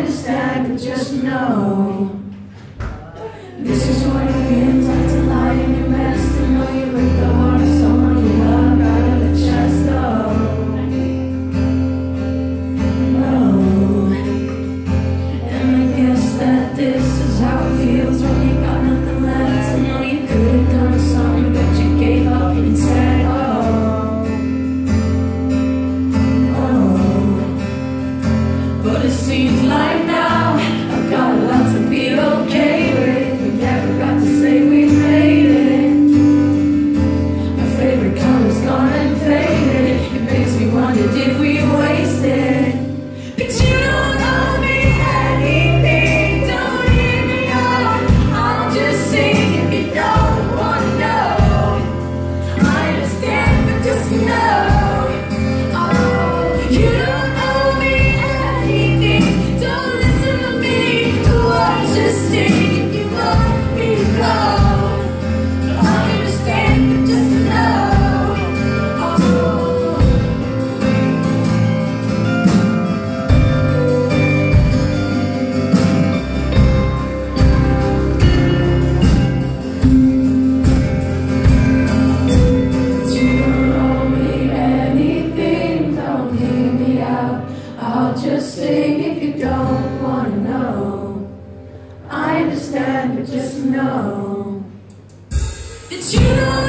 understand, but just know this is what it feels like to lie in your best, to know you break the heart of someone you love out of the chest. No, and I guess that this is how it feels when you got nothing left, to know you could have done something but you gave up instead. But it seems like now I've got a lot to be okay with. We never got to say we made it. My favorite color's gone and faded. It makes me wonder, did we waste it? But you don't owe me anything, don't hear me out. I'll just sing if you don't wanna know. I understand, but just know, oh, you don't owe me anything. Don't listen to me, the words just sting if you let me go. I understand, but just know, oh. You don't owe me anything, don't hear me out. I'll just sing if you don't wanna know. I understand, but just know that you don't